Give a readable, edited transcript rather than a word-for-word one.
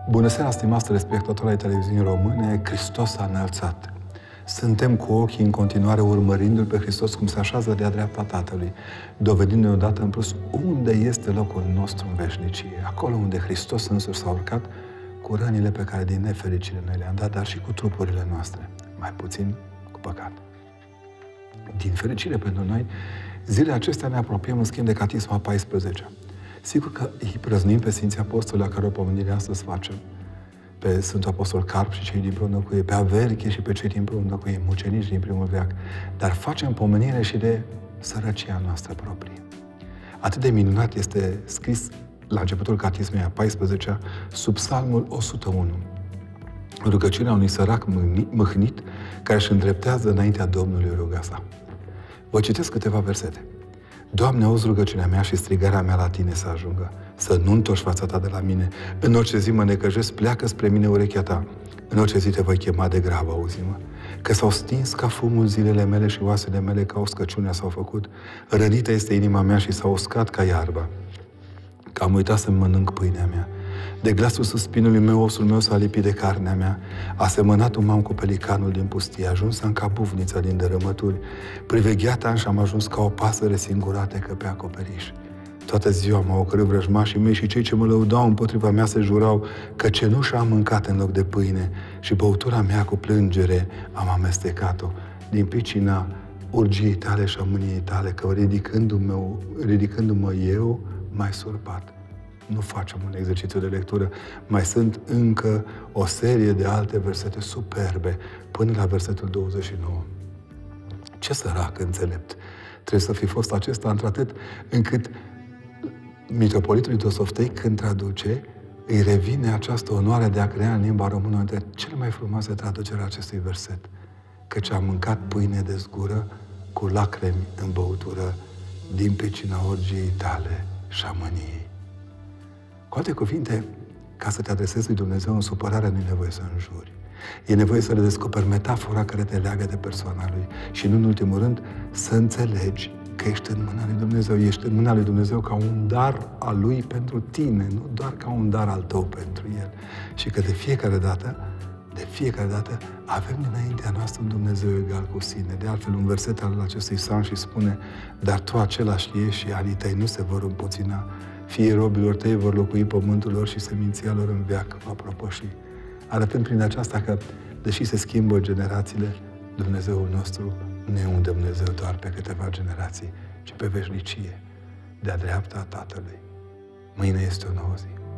Bună seara, stimați telespectatori ai televiziunii române, Hristos a înălțat. Suntem cu ochii în continuare urmărindu-L pe Hristos cum se așează de-a dreapta Tatălui, dovedindu-ne odată în plus unde este locul nostru în veșnicie, acolo unde Hristos însuși s-a urcat cu rănile pe care din nefericire noi le-am dat, dar și cu trupurile noastre, mai puțin cu păcat. Din fericire pentru noi, zilele acestea ne apropiem în schimb de Catisma 14. Sigur că îi prăznim pe Sfinții Apostoli, la care o pomenire astăzi facem, pe Sfântul Apostol Carp și cei din împreună cu ei, pe Averche și pe cei din împreună cu ei, mucenici din primul veac, dar facem pomenire și de sărăcia noastră proprie. Atât de minunat este scris la începutul Catismei a 14-a, sub Psalmul 101, rugăciunea unui sărac mâhnit care își îndreptează înaintea Domnului ruga sa. Vă citesc câteva versete. Doamne, auzi rugăciunea mea și strigarea mea la Tine să ajungă. Să nu întorci fața Ta de la mine. În orice zi mă necăjesc, pleacă spre mine urechea Ta. În orice zi Te voi chema de grabă, auzi-mă. Că s-au stins ca fumul zilele mele și oasele mele ca o scăciune s-au făcut. Rănită este inima mea și s-a uscat ca iarba. Că am uitat să mănânc pâinea mea. De glasul suspinului meu, osul meu s-a lipit de carnea mea. Asemănat m-am cu pelicanul din pustie, ajuns am ca bufnița din dărâmături. Privegheat am și am ajuns ca o pasăre singuratecă pe acoperiș. Toată ziua m-au ocărât vrăjmașii mei și cei ce mă lăudau împotriva mea se jurau că cenușa am mâncat în loc de pâine și băutura mea cu plângere am amestecat-o din pricina urgiei Tale și a mâniei Tale, că ridicându-mă eu, m-ai surpat. Nu facem un exercițiu de lectură. Mai sunt încă o serie de alte versete superbe, până la versetul 29. Ce sărac înțelept trebuie să fi fost acesta, într-atât încât mitropolitul Dosoftei, când traduce, îi revine această onoare de a crea în limba română între cele mai frumoase traduceri a acestui verset. Căci am mâncat pâine de zgură cu lacrimi în băutură din pricina orgiei Tale și a mâniei. Cu alte cuvinte, ca să te adresezi lui Dumnezeu în supărare, nu e nevoie să înjuri. E nevoie să le descoperi metafora care te leagă de persoana Lui. Și nu în ultimul rând, să înțelegi că ești în mâna lui Dumnezeu. Ești în mâna lui Dumnezeu ca un dar al Lui pentru tine, nu doar ca un dar al tău pentru El. Și că de fiecare dată, avem dinaintea noastră un Dumnezeu egal cu sine. De altfel, un verset al acestui psalm și spune: dar tu același ești și anii tăi nu se vor împuțina. Fiii robilor tăi vor locui pământul lor și seminția lor în veac va propăși. Arătând prin aceasta că, deși se schimbă generațiile, Dumnezeul nostru nu e un Dumnezeu doar pe câteva generații, ci pe veșnicie, de-a dreapta Tatălui. Mâine este o nouă zi.